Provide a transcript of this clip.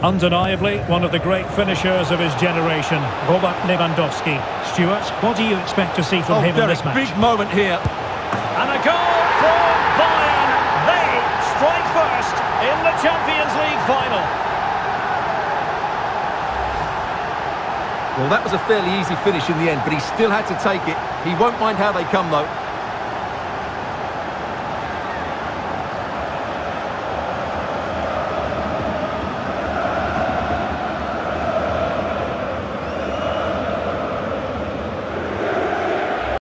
Undeniably, one of the great finishers of his generation, Robert Lewandowski. Stuart, what do you expect to see from him in this match? Big moment here. And a goal for Bayern. They strike first in the Champions League final. Well, that was a fairly easy finish in the end, but he still had to take it. He won't mind how they come, though.